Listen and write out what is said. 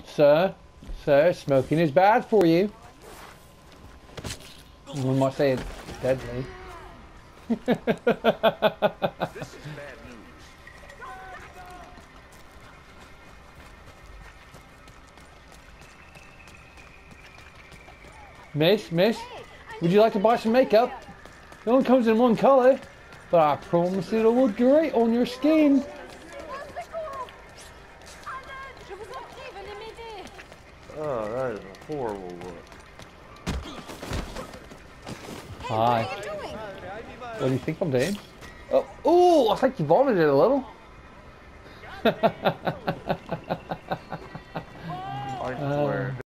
Sir, smoking is bad for you. One might say it's deadly. This is bad news. Miss, would you like to buy some makeup? It only comes in one color, but I promise it'll look great on your skin. Oh, that is a horrible look. Hi. What do you think I'm doing? Oh, I think you vomited a little.